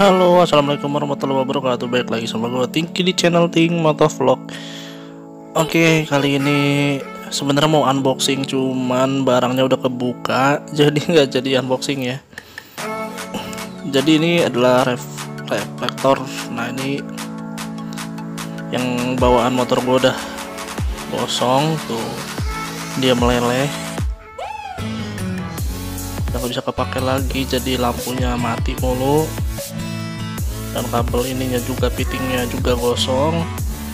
Halo, assalamualaikum warahmatullahi wabarakatuh. Baik lagi sama gue Tingki di channel Ting Motovlog. Oke, kali ini sebenarnya mau unboxing, cuman barangnya udah kebuka, jadi nggak jadi unboxing ya. Jadi ini adalah reflektor. Nah, ini yang bawaan motor gue udah kosong tuh, dia meleleh, udah nggak bisa kepake lagi, jadi lampunya mati mulu. Dan kabel ininya juga, fittingnya juga gosong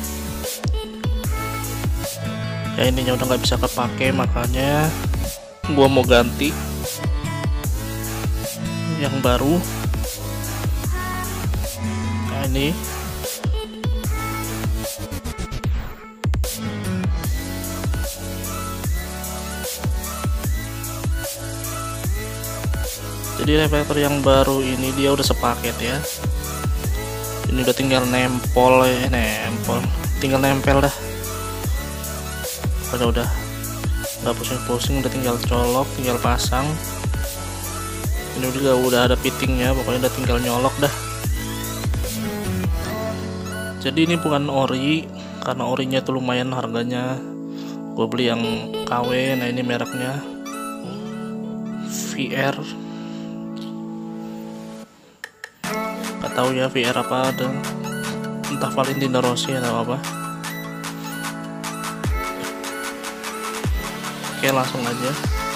ya, ininya udah nggak bisa kepake, makanya gua mau ganti yang baru. Nah, ini jadi reflektor yang baru ini dia udah sepaket ya. Ini udah tinggal nempel, tinggal nempel dah. Udah nggak pusing-pusing, udah tinggal colok, tinggal pasang. Ini juga udah ada fittingnya, pokoknya udah tinggal nyolok dah. Jadi ini bukan ori, karena orinya tuh lumayan harganya. Gue beli yang KW. Nah, ini mereknya VR. Gak tahu ya VR apa, dan entah Valentino Rossi atau apa. Oke, langsung aja.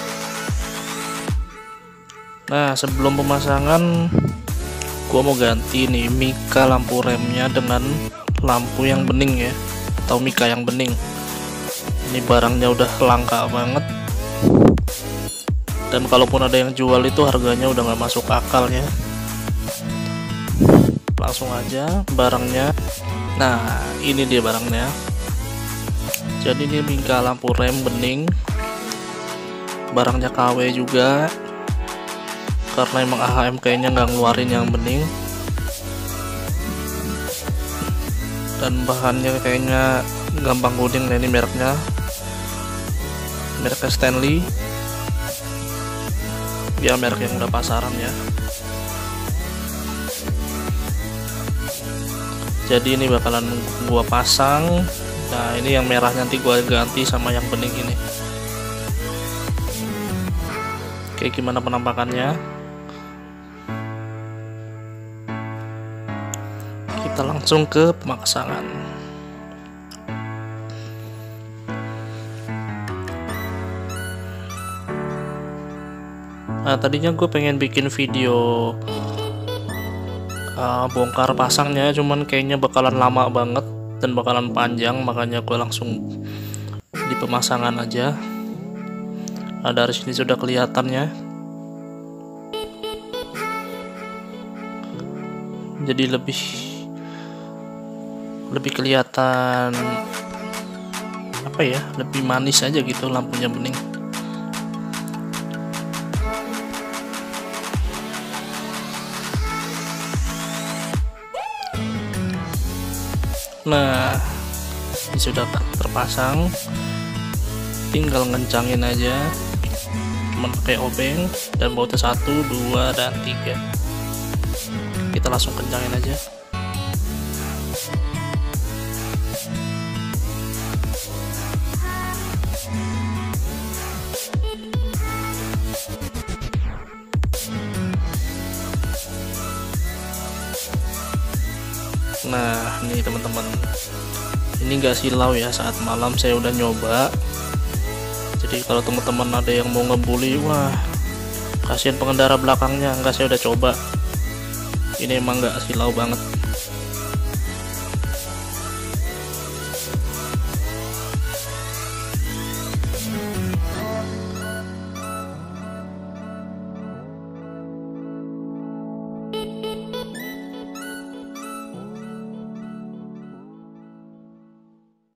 Nah, sebelum pemasangan gua mau ganti nih mika lampu remnya dengan lampu yang bening ya, atau mika yang bening. Ini barangnya udah langka banget, dan kalaupun ada yang jual itu harganya udah nggak masuk akal ya. Langsung aja barangnya. Nah, ini dia barangnya. Jadi ini mika lampu rem bening, barangnya KW juga, karena emang AHM kayaknya nggak ngeluarin yang bening, dan bahannya kayaknya gampang kuning. Nah, ini mereknya Stanley ya, merek yang udah pasaran ya. Jadi ini bakalan gua pasang. Nah, ini yang merah nanti gua ganti sama yang bening ini. Oke, gimana penampakannya? Kita langsung ke pemasangan. Nah, tadinya gue pengen bikin video bongkar pasangnya, cuman kayaknya bakalan lama banget dan bakalan panjang, makanya gue langsung di pemasangan aja. Nah, dari sini sudah kelihatannya, jadi lebih kelihatan apa ya, lebih manis aja gitu lampunya bening. Nah, ini sudah terpasang, tinggal ngencangin aja memakai obeng dan bautnya 1, 2, dan 3. Kita langsung kencangin aja. Nah, ini teman-teman, ini enggak silau ya, saat malam saya udah nyoba. Jadi kalau teman-teman ada yang mau ngebully, wah kasihan pengendara belakangnya, enggak, saya udah coba. Ini emang enggak silau banget.